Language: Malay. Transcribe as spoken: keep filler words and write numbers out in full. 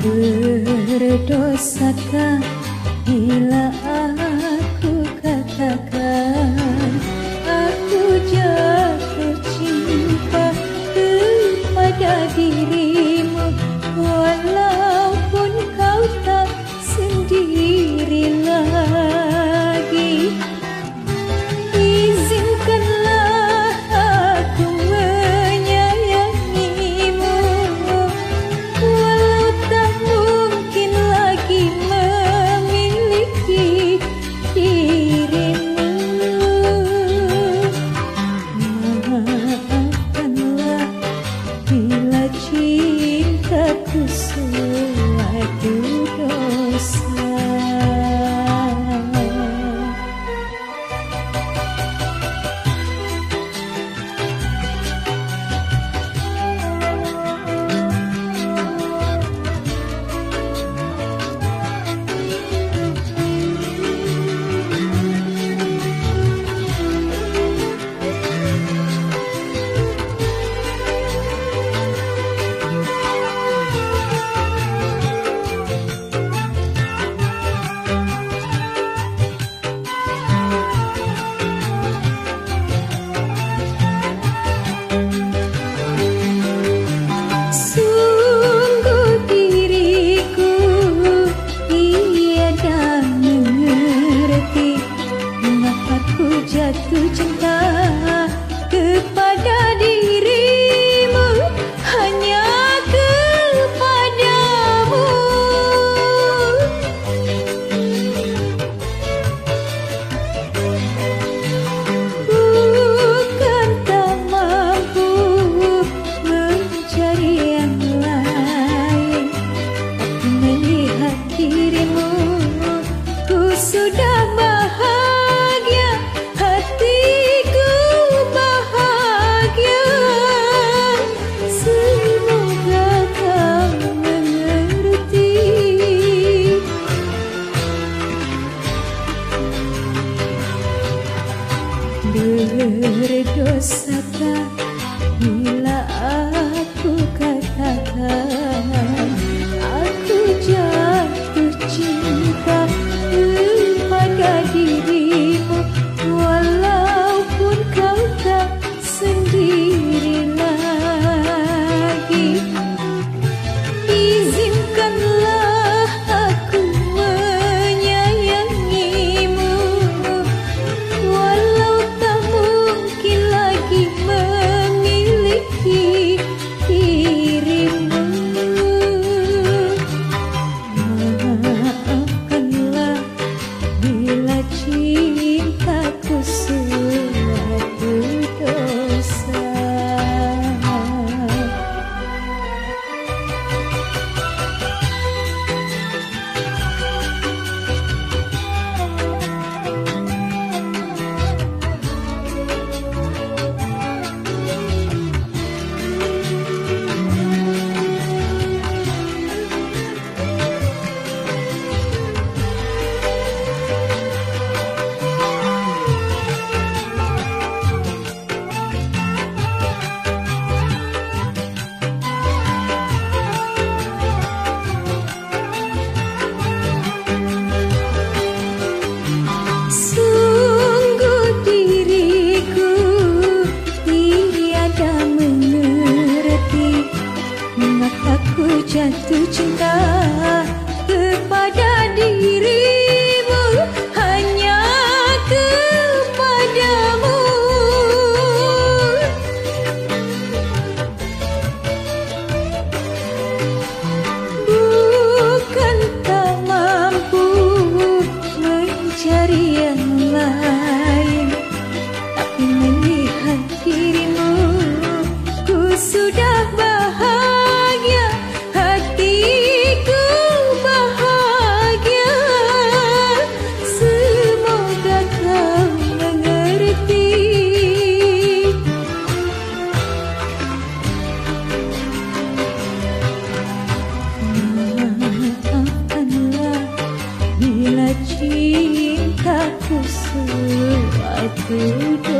Berdosakah bila aku katakan aku jatuh cinta kepada dirimu, walaupun kau tak sendiri lagi. Izinkanlah aku menyayangimu, walau tak mungkin lagi memiliki dirimu. Maafkanlah bila cintaku suatu dosa. Jatuh cinta kepada dirimu, hanya kepadamu. Bukan tak mampu mencari yang lain, tapi melihat dirimu ku sudah bahagia. Berdosakah bila aku katakan aku jatuh cinta kepada dirimu, walaupun kau tak sendiri lagi. Izinkanlah aku menyayangimu, walau tak mungkin lagi memiliki dirimu. Maafkanlah bila cintaku suatu dosa. Jatuh cinta kepada dirimu, hanya kepadamu. Bukan tak mampu mencari yang lain, tapi melihat dirimu ku sudah bahagia. Hatiku bahagia, semoga kau mengerti. Maafkanlah bila cintaku suatu